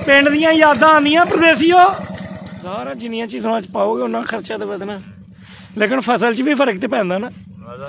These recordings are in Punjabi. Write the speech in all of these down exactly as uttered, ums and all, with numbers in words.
पिंड दियां यादां आंदियां परदेसियो सारा जिन्नियां चीज़ां च पाओगे उन्ना खर्चा तो बधना लेकिन फसल च भी फर्क तो पैंदा ना।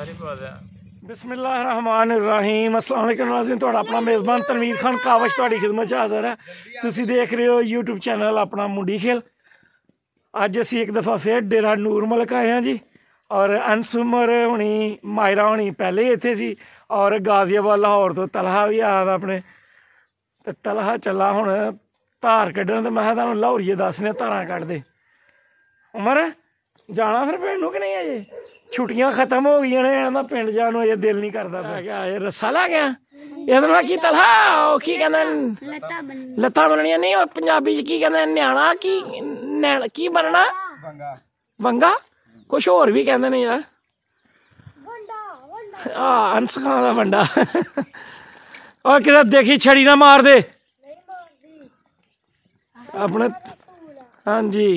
बिस्मिल्लाहिर्रहमानिर्रहीम अस्सलाम वालेकुम नाज़रीन तुहाडा अपना मेज़बान तनवीर खान कावश तुहाडी खिदमत च हाज़र है। तुसीं देख रहे हो यूट्यूब चैनल अपना मुंडी खेल। अज असीं एक दफ़ा फिर डेरा नूर मलक आए हैं जी और अनसुमर होनी मायरा होनी पहले ही इत्थे सी और गाजियाबाद लाहौर तो तलहा भी आया था अपने ते तलहा चला हुण धार कड्ढन ते मैं तुहानूं लाहौरिये दसने धारां कड्ढदे। उमर जाना फिर पिंड नूं कि नहीं अजे छुट्टियां खत्म हो गई ने इहदा पिंड जाण नूं अजे दिल नहीं करदा पिया क्या अजे रस्सा लै गया ਇਹਦੇ ਨਾਲ ਕੀ ਤਲਹਾ ਉਹ ਕੀ ਕਹਿੰਦੇ ਲੱਤਾਂ ਬਣਨੀਆਂ ਨਹੀਂ ਉਹ ਪੰਜਾਬੀ ਚ ਕੀ ਕਹਿੰਦੇ ਨਿਆਣਾ ਕੀ ਨੈਣ ਕੀ ਬਣਨਾ ਵੰਗਾ ਵੰਗਾ ਕੁਛ ਹੋਰ ਵੀ ਕਹਿੰਦੇ ਨੇ ਯਾਰ ਆ ਅੰਸਖਾਂ ਦਾ ਵੰਡਾ ਉਹ ਕਿਤੇ ਦੇਖੀ ਛੜੀ ਨਾ ਮਾਰ ਦੇ ਆਪਣੇ ਹਾਂਜੀ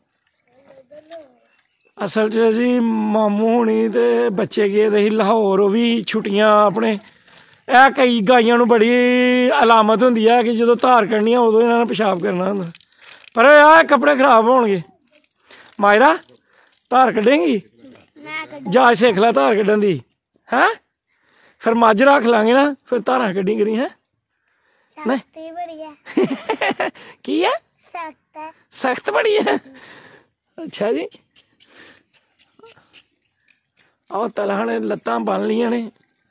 ਅਸਲ ਚ ਜੀ ਮਾਮੂ ਹੋਣੀ ਤੇ ਬੱਚੇ ਗਏ ਦੇ ਸੀ ਲਾਹੌਰ ਉਹ ਵੀ ਛੁੱਟੀਆਂ ਆਪਣੇ ਇਹ ਕਈ ਗਾਈਆਂ ਨੂੰ ਬੜੀ ਅਲਾਮਤ ਹੁੰਦੀ ਹੈ ਕਿ ਜਦੋਂ ਧਾਰ ਕੱਢਣੀ ਉਦੋਂ ਇਹਨਾਂ ਨੇ ਪਿਸ਼ਾਬ ਕਰਨਾ ਹੁੰਦਾ ਪਰ ਆਹ ਕੱਪੜੇ ਖਰਾਬ ਹੋਣਗੇ। ਮਾਇਰਾ ਧਾਰ ਕੱਢੇਂਗੀ ਜਾਚ ਸਿੱਖ ਲੈ ਧਾਰ ਕੱਢਣ ਦੀ ਹੈਂ ਫਿਰ ਮੱਝ ਰੱਖ ਲਾਂਗੇ ਨਾ ਫਿਰ ਧਾਰਾਂ ਕੱਢੀ ਕਰੀ ਹੈ ਨਹੀਂ ਕੀ ਹੈ ਸਖਤ ਬੜੀ ਹੈ ਅੱਛਾ ਜੀ। ਆਹ ਤਲਹਾ ਨੇ ਲੱਤਾਂ ਬੰਨ ਲੀਆਂ ਨੇ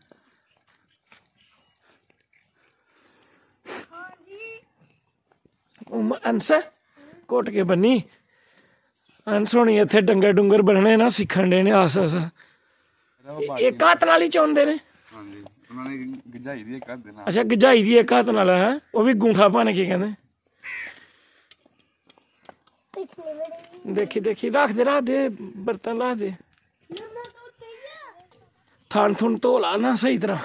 अंस घुट के बनी अंस होनी इत्थे डंगर डुंगर बनने ना सीखण डे ने आस आस एक हाथ नाल ही चौंदे ने अच्छा गजाई दी एक हाथ नाल है वो भी गूंठा भन के कहंदे देखी देखी रख दे रख दे बर्तन रख दे थान थुन धो ला ना सही तरह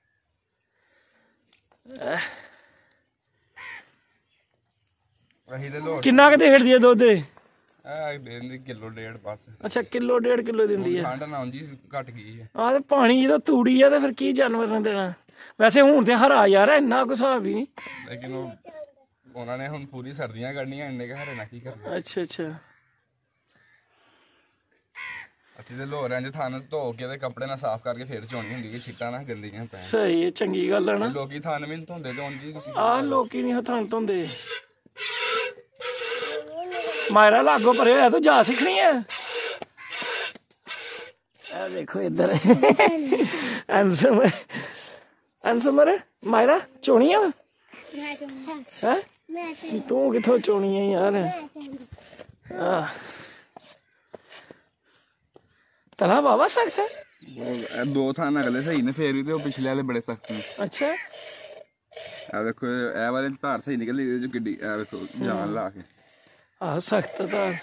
किन्ना क देड़ दी दुध किलो डेढ़ बस अच्छा किलो डेढ़ किलो दिंदी है ठंड ना जी घट गई है आ ते पानी जो तूड़ी है तो फिर की जानवर ने देना वैसे हुण ते हरा यार इन्ना कोई हिसाब ही नहीं लेकिन उन्होंने हुण पूरी सर्दियां कढनियां इन्ने के हरे ना की करना अच्छा अच्छा ਅਸੀਂ ਤੇ ਲੋਰਾਂ ਚ ਥਾਨ ਧੋ ਕੇ ਤੇ ਕੱਪੜੇ ਨਾਲ ਸਾਫ਼ ਕਰਕੇ ਫੇਰ ਚੋਣੀ ਹੁੰਦੀ ਕਿ ਛਿੱਟਾਂ ਨਾ ਗੰਦੀਆਂ ਪੈ ਸਹੀ ਹੈ ਚੰਗੀ ਗੱਲ ਹੈ ਨਾ ਲੋਕੀ ਥਾਨ ਵੀ ਨਹੀਂ ਧੋਂਦੇ ਤੇ ਉਂਝ ਹੀ ਆ ਲੋਕੀ ਨਹੀਂ ਥਾਨ ਧੋਂਦੇ। मायरा लागो परे है तो जा सीखनी है आ देखो इधर अंसुमर अंसुमर मायरा चोनी है तू किथों चोनी है यार तला बाबा सख्त है दो थान अगले सही ने फिर भी तो पिछले वाले बड़े सख्त ने अच्छा आ देखो ए वाले धार सही निकल जो गड्डी आ देखो जान ला के आह सख्त धार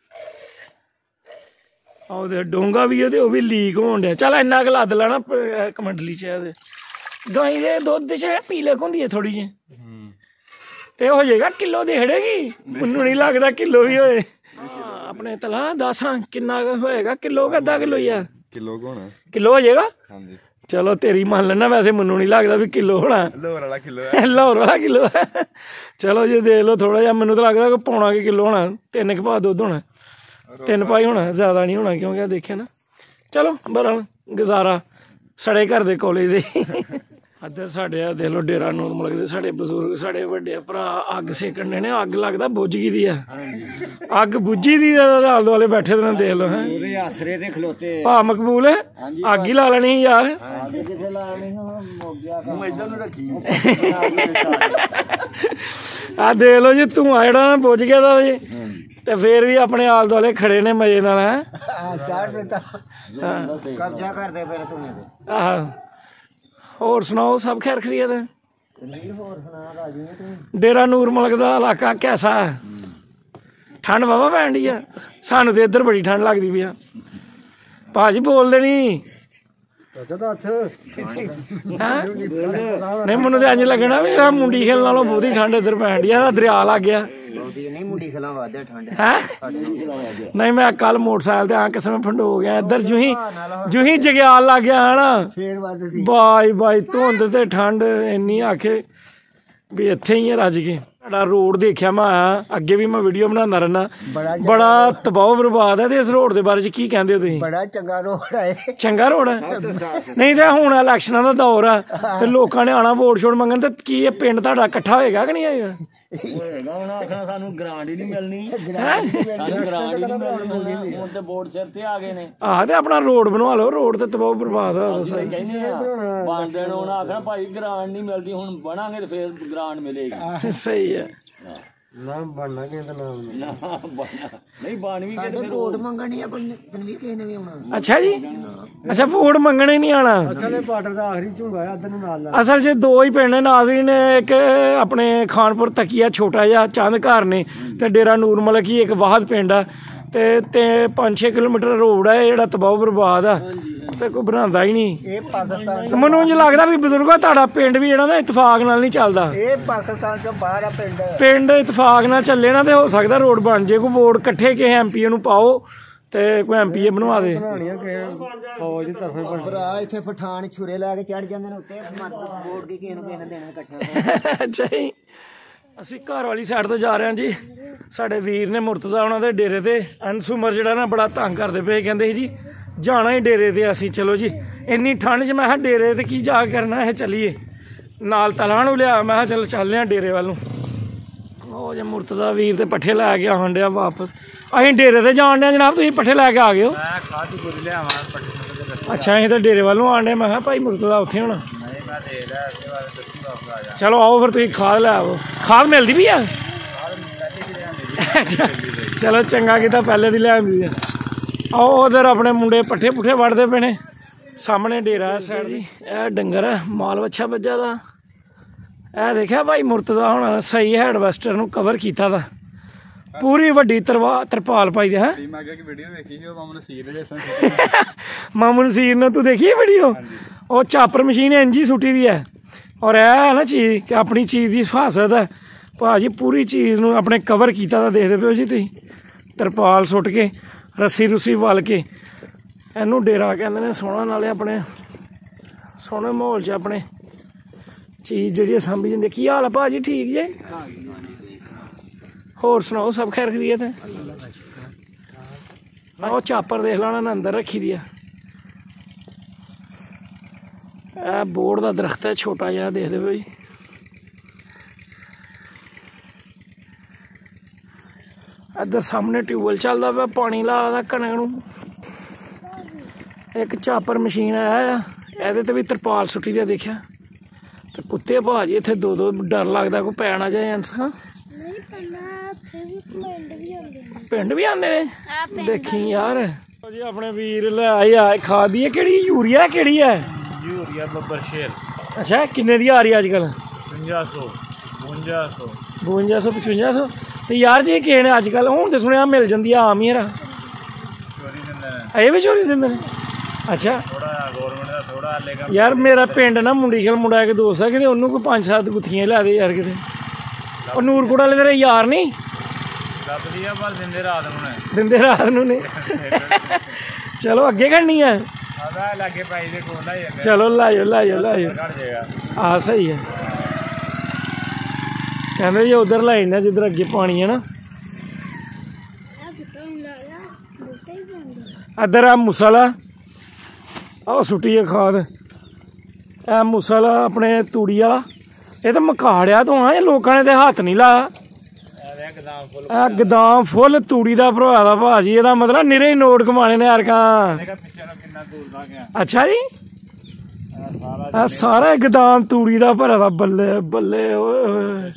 आह डोंगा भी है वो भी लीक होन डਿਆ चल इन्ना क लद लेना कमंडली च गाई दे दुध च पीलक होंदी है थोड़ी जी ते हो जाएगा किलो देड़ेगी मैनू नहीं लगता किलो भी होए अपने तला दस किन्ना होएगा किलो का अद्धा किलो ही है किलो होना किलो हो जाएगा चलो तेरी मान लेना वैसे मैनू नहीं लगता भी किलो होना लाहौर वाला किलो है लाहौर वाला किलो है चलो जी देख लो थोड़ा जिहा मैनू तो लगता कि पौना के किलो होना तीन के भाव दुध होना तीन भाई होना ज्यादा नहीं होना क्योंकि देखे ना चलो बहरहाल गुजारा सड़े घर दे कॉलेज इधर साढ़े देख लो डेरा नूर मलक दे साढ़े बजुर्ग साढ़े वड्डे भरा अग सेकण ने अग लगता बुझ गई दी है अग बुझी दी आले दुआले बैठे दे देख लो हैं आसरे ते खलोते भा मकबूल है अग ही ला लेनी यार आ देख लो जी धुआं जेहड़ा ना बुझ गया था जी ते फिर भी अपने आले दुआले खड़े ने मजे नाल है कब्जा कर दे फिर धुएं ते आह होर सुनाओ सब खैर खैरियत है डेरा नूर मलक का इलाका कैसा है ठंड बाबा पैन डी है सानू तो इधर बड़ी ठंड लगती पई है भाजी बोलते नहीं नहीं मैनू तो इंज लगना भी मुंडी खेल नालों बहुत ही ठंड इधर पैन डी है दरिया लग गया नहीं मैं कल मोटरसाइकिल आ किस्म फंडो गया इधर जू ही जू ही जग्याल लग गया है ना बाई बाई धुंध ते ठंड इन्नी आखे भी इत्थे ही है रज के ਸਾਡਾ ਰੋਡ ਦੇਖਿਆ ਮੈਂ ਅੱਗੇ ਵੀ ਮੈਂ ਵੀਡੀਓ ਬਣਾਉਂਦਾ ਰਹਿਣਾ ਬੜਾ ਤਬਾਹ ਬਰਬਾਦ ਹੈ ਤੇ ਇਸ ਰੋਡ ਦੇ ਬਾਰੇ ਚ ਕੀ ਕਹਿੰਦੇ ਹੋ ਤੁਸੀਂ ਬੜਾ ਚੰਗਾ ਰੋਡ ਹੈ ਚੰਗਾ ਰੋਡ ਹੈ ਨਹੀਂ ਤੇ ਹੁਣ ਇਲੈਕਸ਼ਨਾਂ ਦਾ ਦੌਰ ਆ ਤੇ ਲੋਕਾਂ ਨੇ ਆਣਾ ਵੋਟ ਛੋੜ ਮੰਗਣ ਤੇ ਕੀ ਇਹ ਪਿੰਡ ਤੁਹਾਡਾ ਇਕੱਠਾ ਹੋਏਗਾ ਕਿ ਨਹੀਂ ਹੋਏਗਾ ਹੋਏਗਾ ਹੁਣ ਆਖਣਾ ਸਾਨੂੰ ਗ੍ਰਾਂਟ ਹੀ ਨਹੀਂ ਮਿਲਣੀ ਸਾਨੂੰ ਗ੍ਰਾਂਟ ਹੀ ਨਹੀਂ ਮਿਲਣੀ ਹੁਣ ਤੇ ਵੋਟ ਸਿਰ ਤੇ ਆ ਗਏ ਨੇ ਆਹ ਤੇ ਆਪਣਾ ਰੋਡ ਬਣਵਾ ਲਓ ਰੋਡ ਤੇ ਤਬਾਹ ਬਰਬਾਦ ਆ ਕਹਿੰਦੇ ਆ ਬਣ ਦੇਣ ਹੁਣ ਆਖਣਾ ਭਾਈ ਗ੍ਰਾਂਟ ਨਹੀਂ ਮਿਲਦੀ ਹੁਣ ਬਣਾਂਗੇ ਤੇ ਫੇਰ ਗ੍ਰਾਂਟ ਮਿਲੇਗੀ ਸਹੀ ਹੈ ਨਾ ਬਣਨਾ ਕਿਸੇ ਦਾ ਨਾਮ ਨਾ ਬਣਨਾ ਨਹੀਂ ਬਣ ਵੀ ਕਿਤੇ ਫਿਰ ਵੋਟ ਮੰਗਣੀ ਆ ਬੰਨੇ ਵੀ ਕਿਸੇ ਨੇ ਵੀ ਆਉਣਾ ਅੱਛਾ ਜੀ ਅੱਛਾ ਵੋਟ ਮੰਗਣੇ ਨਹੀਂ ਆਣਾ ਅਸਲੇ ਬਾਰਡਰ ਦਾ ਆਖਰੀ ਝੁੰਗਾ ਆ ਅੱਧ ਨੂੰ ਨਾਲ ਲਾ ਅਸਲ 'ਚ ਦੋ ਹੀ ਪਿੰਡ ਨੇ ਨਾਜ਼ਰੀਨ ਇੱਕ ਆਪਣੇ ਖਾਨਪੁਰ ਤਕੀਆ ਛੋਟਾ ਜਿਹਾ ਚੰਦ ਘਰ ਨੇ ਤੇ ਡੇਰਾ ਨੂਰ ਮਲਕੀ ਇੱਕ ਵਾਹਦ ਪਿੰਡ ਆ ਤੇ ਤੇ ਪੰਜ ਛੇ ਕਿਲੋਮੀਟਰ ਰੋਡ ਹੈ ਜਿਹੜਾ ਤਬਾਹ ਬਰਬਾਦ ਆ ਤੇ ਕੋਈ ਬਣਾਉਂਦਾ ਹੀ ਨਹੀਂ ਇਹ ਪਾਕਿਸਤਾਨ ਮੈਨੂੰ ਇੰਝ ਲੱਗਦਾ ਵੀ ਬਜ਼ੁਰਗੋ ਤੁਹਾਡਾ ਪਿੰਡ ਵੀ ਜਿਹੜਾ ਨਾ ਇਤਫਾਕ ਨਾਲ ਨਹੀਂ ਚੱਲਦਾ ਇਹ ਪਾਕਿਸਤਾਨ ਤੋਂ ਬਾਹਰ ਆ ਪਿੰਡ ਪਿੰਡ ਇਤਫਾਕ ਨਾਲ ਚੱਲੇ ਨਾ ਤੇ ਹੋ ਸਕਦਾ ਰੋਡ ਬਣ ਜੇ ਕੋਈ ਵੋਟ ਇਕੱਠੇ ਕਿਸੇ ਐਮਪੀਏ ਨੂੰ ਪਾਓ ਤੇ ਕੋਈ ਐਮਪੀਏ ਬਣਵਾ ਦੇ ਬਣਾਣੀਆਂ ਕਿਸੇ ਫੌਜ ਦੀ ਤਰਫੋਂ ਭਰਾ ਇੱਥੇ ਪਠਾਨ ਛੁਰੇ ਲੈ ਕੇ ਚੜ ਜਾਂਦੇ ਨੇ ਉੱਤੇ ਸਮਰਥ ਵੋਟ ਦੀ ਕਿਸੇ ਨੂੰ ਕਿਸੇ ਨੇ ਦੇਣਾ ਇਕੱਠਾ ਅੱਛਾ ਜੀ ਅਸੀਂ ਘਰ ਵਾਲੀ ਸਾਈਡ ਤੋਂ ਜਾ ਰਹੇ ਹਾਂ ਜੀ ਸਾਡੇ ਵੀਰ ਨੇ ਮੁਰਤਜ਼ਾ ਉਹਨਾਂ ਦੇ ਡੇਰੇ ਤੇ ਅਨਸੁਮਰ ਜਿਹੜਾ ਨਾ ਬੜਾ ਤੰਗ ਕਰਦੇ ਪਏ ਕਹਿੰਦੇ ਸੀ ਜੀ ਜਾਣਾ ਹੀ ਡੇਰੇ ਤੇ ਅਸੀਂ ਚਲੋ ਜੀ ਇੰਨੀ ਠੰਡ 'ਚ ਮੈਂ ਕਿਹਾ ਡੇਰੇ ਤੇ ਕੀ ਜਾ ਕਰਨਾ ਇਹ ਚੱਲੀਏ ਨਾਲ ਤਲਾਂ ਨੂੰ ਲਿਆ ਮੈਂ ਕਿਹਾ ਚੱਲ ਚੱਲਦੇ ਹਾਂ ਡੇਰੇ ਵੱਲ ਨੂੰ ਉਹ ਜੇ ਮੁਰਤਜ਼ਾ ਵੀਰ ਤੇ ਪੱਠੇ ਲੈ ਕੇ ਆਉਣ ਡਿਆ ਵਾਪਸ ਅਸੀਂ ਡੇਰੇ ਤੇ ਜਾਣ ਡਿਆ ਜਨਾਬ ਤੁਸੀਂ ਪੱਠੇ ਲੈ ਕੇ ਆ ਗਏ ਹੋ ਅੱਛਾ ਅਸੀਂ ਤਾਂ ਡੇਰੇ ਵੱਲ ਨੂੰ ਆਉਣ ਡਿਆ ਮੈਂ ਕਿਹਾ ਭਾਈ ਮੁਰਤਜ਼ਾ ਉੱਥੇ ਹੋਣਾ ਚਲੋ ਆਓ ਫਿਰ ਤੁਸੀਂ ਖਾਦ ਲੈ ਆਓ ਖਾਦ ਮਿਲਦੀ ਵੀ ਆ ਚਲੋ ਚੰਗਾ ਕੀਤਾ ਪਹਿਲੇ ਦੀ ਲੈ ਆਉਂਦੀ ਆ ਆਓ ਉਧਰ ਆਪਣੇ ਮੁੰਡੇ ਪੱਠੇ ਪੁੱਠੇ ਵੜਦੇ ਪਏ ਨੇ ਸਾਹਮਣੇ ਡੇਰਾ ਸਾਈਡ ਜੀ ਇਹ ਡੰਗਰ ਹੈ ਮਾਲ ਵੱਛਾ ਵੱਜਾ ਦਾ ਇਹ ਦੇਖਿਆ ਭਾਈ ਮੁਰਤਜ਼ਾ ਹੁਣ ਸਹੀ ਹੈਡਵੈਸਟਰ ਨੂੰ ਕਵਰ ਕੀਤਾ ਦਾ ਪੂਰੀ ਵੱਡੀ ਤਰਵਾ ਤਰਪਾਲ ਪਾਈ ਦੇ ਹੈ ਮਾਮੂ ਨਸੀਰ ਨੇ ਤੂੰ ਦੇਖੀ ਵੀਡੀਓ ਉਹ ਚਾਪਰ ਮਸ਼ੀਨ ਇੰਜੀ ਸੁੱਟੀ ਦੀ ਹੈ ਔਰ ਇਹ ਹੈ ਨਾ ਚੀਜ਼ ਕਿ ਆਪਣੀ ਚੀਜ਼ ਦੀ ਹਿਫਾਜ਼ਤ ਹੈ ਭਾਜੀ ਪੂਰੀ ਚੀਜ਼ ਨੂੰ ਆਪਣੇ ਕਵਰ ਕੀਤਾ ਤਾਂ ਦੇਖਦੇ ਪਿਓ ਜੀ ਤੁਸੀਂ ਤਰਪਾਲ ਸੁੱਟ ਕੇ ਰੱਸੀ ਰੁੱਸੀ ਵਲ ਕੇ ਇਹਨੂੰ ਡੇਰਾ ਕਹਿੰਦੇ ਨੇ ਸੋਹਣਾ ਨਾਲੇ ਆਪਣੇ ਸੋਹਣੇ ਮਾਹੌਲ 'ਚ ਆਪਣੇ ਚੀਜ਼ ਜਿਹੜੀ ਸਾਂਭੀ ਜਾਂਦੀ ਕੀ ਹਾਲ ਆ ਭਾਜੀ ਠੀਕ ਜੇ ਹੋਰ ਸੁਣਾਓ ਸਭ ਖੈਰ ਖਰੀਅਤ ਹੈ ਉਹ ਚਾਪਰ ਦੇਖ ਲਾ ਉਹਨਾਂ ਅੰਦਰ ਰੱਖੀ ਦੀ ਆ ਇਹ ਬੋਰਡ ਦਾ ਦਰਖਤ ਹੈ ਛੋਟਾ ਜਿਹਾ ਦੇਖਦੇ ਪਏ ਜੀ ਇੱਧਰ ਸਾਹਮਣੇ ਟਿਊਬਵੈਲ ਚੱਲਦਾ ਪਿਆ ਪਾਣੀ ਲਾਦਾ ਕਣਕ ਨੂੰ ਇੱਕ ਚਾਪਰ ਮਸ਼ੀਨ ਆਇਆ ਇਹਦੇ ਤੇ ਵੀ ਤਰਪਾਲ ਸੁੱਟੀ ਦਾ ਦੇਖਿਆ ਤੇ ਕੁੱਤੇ ਭਾਜੀ ਇੱਥੇ ਦੋ ਦੋ ਡਰ ਲੱਗਦਾ ਕੋਈ ਪੈ ਨਾ ਜਾਏ ਅੰਸਾਂ ਪਿੰਡ ਵੀ ਆਉਂਦੇ ਨੇ ਦੇਖੀ ਯਾਰ ਜੀ ਆਪਣੇ ਵੀਰ ਲੈ ਆਏ ਆ ਖਾਦ ਦੀ ਕਿਹੜੀ ਯੂਰੀਆ ਕਿਹੜੀ ਹੈ ਯੂਰੀਆ ਬੱਬਰ ਸ਼ੇਰ ਅੱਛਾ ਕਿੰਨੇ ਦੀ ਆ ਰਹੀ ਅੱਜ ਕੱਲ ਪੰਜਾਹ ਸੌ ਬਵੰਜਾ ਸੌ ਬਵੰਜਾ ਸੌ ਪਚਵੰਜਾ ਸੌ ਤੇ ਯਾਰ ਜੀ ਕਿਸੇ ਨੇ ਅੱਜ ਕੱਲ ਹੁਣ ਤੇ ਸੁਣਿਆ ਮਿਲ ਜਾਂਦੀ ਆ ਆਮ ਹੀ ਯਾਰ ਇਹ ਵੀ ਚੋਰੀ ਦਿੰਦੇ ਨੇ ਅੱਛਾ ਯਾਰ ਮੇਰਾ ਪਿੰਡ ਨਾ ਮੁੰਡੀਖਲ ਮੁੰਡਾ ਇੱਕ ਦੋਸਤ ਆ ਕਿਤੇ ਉਹਨੂੰ ਕੋਈ ਪੰਜ ਸੱਤ ਗੁੱਥੀਆਂ ਲਿਆ ਦੇ ਯਾਰ ਕਿਤੇ ਉਹ ਨੂਰਕੋਟ ਵਾਲੇ ਤੇਰੇ ਯਾਰ ਨਹੀਂ ਦਿੰਦੇ ਰਾਤ ਨੂੰ ਦਿੰਦੇ ਰਾਤ ਨੂੰ ਨੇ ਚਲੋ ਅੱਗੇ ਕਰਨੀ ਹੈ ਚਲੋ ਲਾਇਓ ਲਾਇਓ ਲਾਇਓ ਆਹ ਸਹੀ ਹੈ ਕਹਿੰਦੇ ਜੀ ਉਧਰ ਲਾਈ ਨਾ ਜਿੱਧਰ ਅੱਗੇ ਪਾਣੀ ਹੈ ਨਾ ਇੱਧਰ ਆ ਮੁਸਲ ਆ ਆਹ ਸੁੱਟੀ ਹੈ ਖਾਦ ਇਹ ਮੁਸਲ ਆਪਣੇ ਤੂੜੀ ਵਾਲਾ ਇਹ ਤਾਂ ਮਕਾੜਿਆ ਤੋਂ ਆ ਇਹ ਲੋਕਾਂ ਨੇ ਤੇ ਹੱਥ ਨਹੀਂ ਲਾਇਆ ਇਹ ਗਦਾਮ ਫੁੱਲ ਤੂੜੀ ਦਾ ਭਰਾ ਦਾ ਭਾਜੀ ਇਹਦਾ ਮਤਲਬ ਨਿਰੇ ਹੀ ਨੋਟ ਕਮਾਣੇ ਨੇ ਯਾਰ ਕਾਂ ਅੱਛਾ ਜੀ ਆ ਸਾਰਾ ਗਦਾਮ ਤੂੜੀ ਦਾ ਭਰਾ ਦਾ ਬੱਲੇ ਬੱਲੇ ਓਏ ਹੋਏ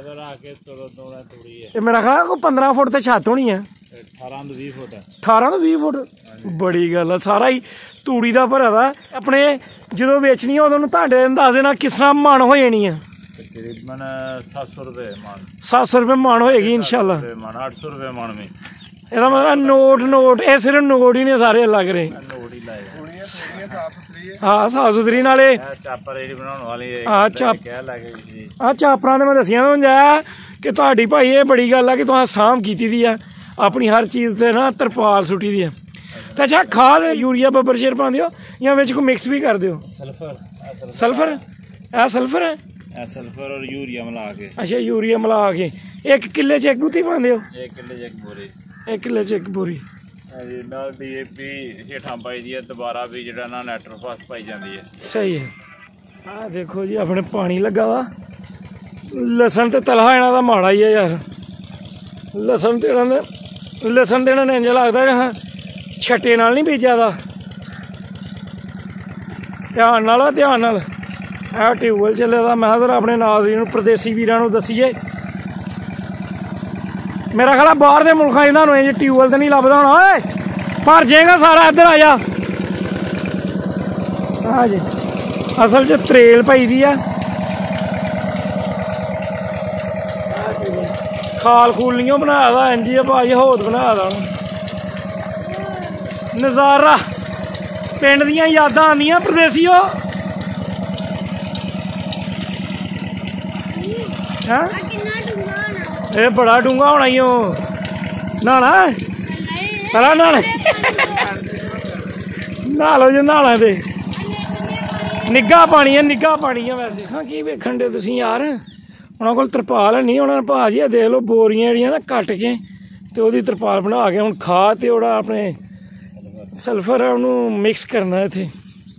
ਇਹ ਮੇਰਾ ਖਿਆਲ ਕੋਈ ਪੰਦਰਾਂ ਫੁੱਟ ਤੇ ਛੱਤ ਹੋਣੀ ਹੈ ਅਠਾਰਾਂ ਤੋਂ ਵੀਹ ਫੁੱਟ ਅਠਾਰਾਂ ਤੋਂ ਵੀਹ ਫੁੱਟ ਬੜੀ ਗੱਲ ਆ ਸਾਰਾ ਹੀ ਤੂੜੀ ਦਾ ਭਰਾ ਦਾ ਆਪਣੇ ਜਦੋਂ ਵੇਚਣੀ ਆ ਉਦੋਂ ਨੂੰ ਤੁਹਾਡੇ ਅੰਦਾਜ਼ੇ ਨਾਲ ਕਿਸ ਤਰ੍ਹਾਂ ਮਣ ਹੋ ਜਾਣੀ ਆ ਤਕਰੀਬਨ ਸੱਤ ਸੌ ਰੁਪਏ ਮਣ ਸੱਤ ਸੌ ਰੁਪਏ ਮਣ ਹੋਏਗੀ ਇਨਸ਼ਾਅੱਲਾ ਅੱਠ ਸੌ ਰੁਪਏ ਮਣ में ਇਹਦਾ ਮਤਲਬ ਨੋਟ ਨੋਟ ਇਹ ਸਿਰਫ ਨੋਟ ਹੀ ਨੇ ਸਾਰੇ ਲੱਗ ਰਹੇ ਹਾਂ ਸਾਫ ਸੁਥਰੀ ਨਾਲੇ ਆ ਚਾਪਰਾਂ ਦੇ ਮੈਂ ਦੱਸਿਆ ਹੁੰਦਾ ਕਿ ਤੁਹਾਡੀ ਭਾਈ ਇਹ ਬੜੀ ਗੱਲ ਆ ਕਿ ਤੁਸੀਂ ਸਾਂਭ ਕੀਤੀ ਦੀ ਆ ਆਪਣੀ ਹਰ ਚੀਜ਼ ਤੇ ਨਾ ਤਰਪਾਲ ਸੁੱਟੀ ਦੀ ਆ ਤੇ ਅੱਛਾ ਖਾਦ ਯੂਰੀਆ ਬੱਬਰ ਸ਼ੇਰ ਪਾਉਂਦੇ ਹੋ ਜਾਂ ਵਿੱਚ ਕੋਈ ਮਿਕਸ ਵੀ ਕਰਦੇ ਹੋ ਸਲਫਰ ਸਲਫਰ ਇਹ ਸਲਫਰ ਹੈ सल्फर और यूरिया मिला के। अच्छा यूरिया मिला के एक किले च एक गुत्ती पाते हो? एक किले च एक बोरी। एक किले च एक बोरी। ਨਾਲ ਡੀਏਪੀ ਹੇਠਾਂ ਪਾਈ ਦੀ ਹੈ, ਦੁਬਾਰਾ ਵੀ ਜਿਹੜਾ ਨਾ ਨਾਈਟ੍ਰੋਫਾਸ ਪਾਈ ਜਾਂਦੀ ਹੈ। ਸਹੀ ਹੈ। ਆਹ ਦੇਖੋ ਜੀ ਆਪਣੇ ਪਾਣੀ ਲੱਗਾ ਵਾ। ਲਸਣ ਤੇ ਤਲਹਾ ਇਹਨਾਂ ਦਾ ਮਾੜਾ ਹੀ ਹੈ ਯਾਰ। ਲਸਣ ਤੇ ਇਹਨਾਂ ਨੇ ਲਸਣ ਤੇ ਇਹਨਾਂ ਨੇ ਇੰਝ ਲੱਗਦਾ ਹਾਂ ਛੱਟੇ ਨਾਲ ਨਹੀਂ ਬੀਜਿਆ ਦਾ। ਧਿਆਨ ਨਾਲ ਧਿਆਨ ਨਾਲ ਇਹ ਟਿਊਬਵੈਲ ਚੱਲੇ ਦਾ। ਮੈਂ ਕਿਹਾ ਆਪਣੇ ਨਾਜ਼ਰੀਨ ਨੂੰ ਪ੍ਰਦੇਸੀ ਵੀਰਾਂ ਨੂੰ ਦੱਸੀਏ। मेरा ख्याल बाहर के मुल्क इन्होंने इंज ट्यूबवैल तो नहीं लभदा होना। ओए भर जाएगा सारा, इधर आ जा। हाँ जी असल च त्रेल पई दी है। खाल खूल नहीं बनाया दा इंज ही भाई होद बनाया दा। नज़ारा पिंड दियां यादां आंदियां परदेसियो। हैं ਇਹ ਬੜਾ ਡੂੰਘਾ ਹੋਣਾ ਹੀ ਉਹ। ਨਹਾਣਾ ਪਹਿਲਾਂ ਨਹਾਣਾ ਨਹਾ ਲਓ ਜੇ ਨਹਾਣਾ ਤੇ। ਨਿੱਘਾ ਪਾਣੀ ਹੈ ਨਿੱਘਾ ਪਾਣੀ ਹੈ। ਵੈਸੇ ਹਾਂ ਕੀ ਵੇਖਣ ਦੇ ਤੁਸੀਂ ਯਾਰ, ਉਹਨਾਂ ਕੋਲ ਤਰਪਾਲ ਨਹੀਂ। ਉਹਨਾਂ ਨੇ ਭਾਜੀ ਆ ਦੇਖ ਲਓ ਬੋਰੀਆਂ ਜਿਹੜੀਆਂ ਨਾ ਕੱਟ ਕੇ ਤੇ ਉਹਦੀ ਤਰਪਾਲ ਬਣਾ ਕੇ ਹੁਣ ਖਾਦ ਤੇ ਉਹਦਾ ਆਪਣੇ ਸਲਫਰ ਉਹਨੂੰ ਮਿਕਸ ਕਰਨਾ ਇੱਥੇ।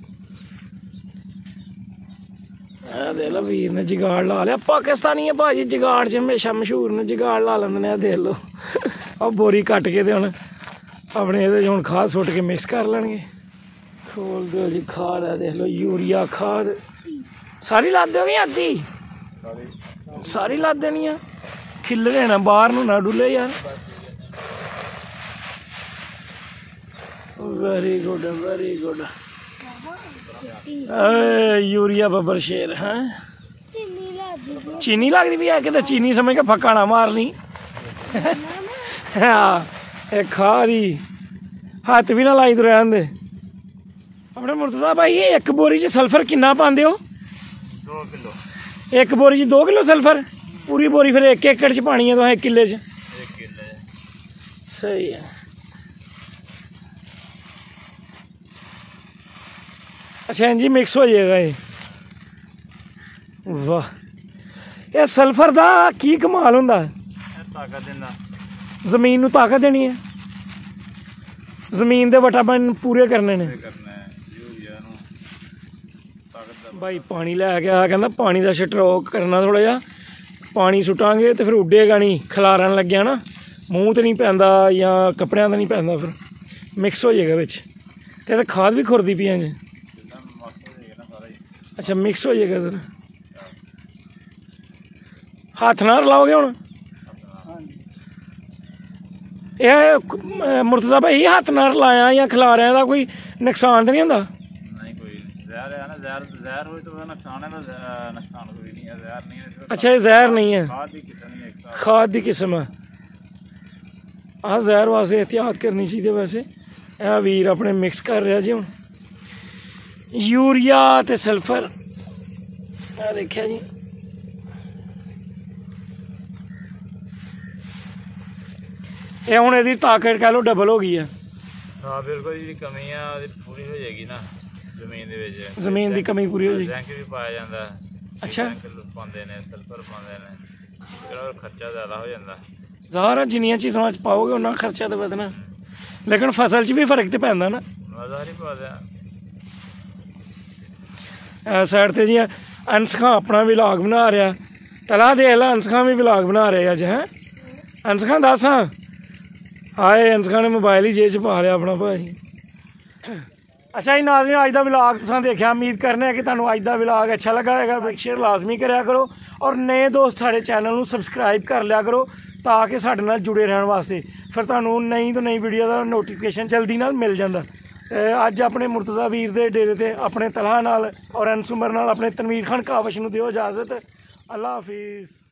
देख लो वीर ने जुगाड़ ला लिया। पाकिस्तानी है भाजी जुगाड़ च हमेशा मशहूर ने, जुगाड़ ला लेंदे ने। देख लो और बोरी कट के हुण अपने ये हुण खाद सुट के मिक्स कर लेंगे। खोल दो जी खाद है। देख लो यूरिया खाद सारी ला दो भी अद्धी सारी ला देनी है। खिल रहे ना बाहर नू ना डुले यार। Very good very good. Urea बब्बर शेर है। चीनी लगती भी है कि चीनी समझ के फक्का ना मारनी। हाँ खा दी हाथ भी ना लाई तो रहन दे। अपने मुर्तजा भाई एक बोरी च सल्फर किन्ना पाते हो? दो किलो। एक बोरी च दो किलो सल्फर? पूरी बोरी फिर एक एकड़ च पानी है तो एक किले च? एक किले। सही है। अच्छा जी मिक्स हो जाएगा ये। वाह ये सल्फर का की कमाल होंदा है। ताकत देना जमीन नू ताकत देनी है। जमीन दे विटामिन पूरे करने ने। भाई पानी लैके आया कहना पानी का छटरोक करना थोड़ा जा। पानी सुटांगे तो फिर उड्डेगा नहीं, खिलारन लग गया ना मूँह तो नहीं पैंदा या कपड़ियां तो नहीं पैंदा, फिर मिक्स हो जाएगा बिच ते खाद भी खुरदी पी है। अच्छा मिक्स हो जाएगा सर। हाथ ना रलाओगे हुण? यह मुर्तजा भाई हाथ ना रलाया या खिलारिया का कोई नुकसान तो नहीं होंदा? नहीं कोई जहर है ना, जहर जहर हो तो नुकसान है ना, नुकसान कोई नहीं है, जहर नहीं है। अच्छा ये जहर नहीं है, खाद की किस्म है, खाद की किस्म है। हाँ जहर वास्ते एहतियात करनी चाहिए। वैसे यह वीर अपने मिक्स कर रहा जी हुण यूरिया ते सल्फर। आ देखिया जी ये हुण इहदी ताकत कह लो डबल हो गई है। हाँ बिल्कुल जी कमी है पूरी हो जाएगी ना जमीन दे विच। जमीन की कमी पूरी हो जाएगी। जिंक भी पाया जाता है। अच्छा पाते हैं सल्फर पाते हैं, खर्चा ज़्यादा हो जाता। ज़ाहिर है जिन्नियां चीज़ां पाओगे उन्ना खर्चा तो बधना, लेकिन फसल च भी फर्क तो पैंदा ना। ज़ाहिर ही बात है। साइड ते जी अंस खां अपना व्लॉग बना रहा। तला देख ला अंस खां भी व्लॉग बना रहे अज। हैं अंस खां दस हाँ हाए अंस खां ने मोबाइल ही जेब च पा लिया अपना भाई। अच्छा जी नाज़रीन अज का व्लॉग तुसां देखा, उम्मीद करने कि तुहानूं अज का व्लॉग अच्छा लगा होगा। शेयर लाजमी कराया करो और नए दोस्त साढ़े चैनल नूं सबसक्राइब कर लिया करो ताकि साडे नाल जुड़े रहने वास्ते फिर तुहानूं नई तो नई वीडियो का नोटिफिकेशन जल्दी नाल मिल जाता। अज अपने मुर्तजा वीर दे डेरे ते अपने तलहा नाल और अनस उमर नाल अपने तनवीर खान कावश नूं दिओ इजाजत। अल्लाह हाफिज़।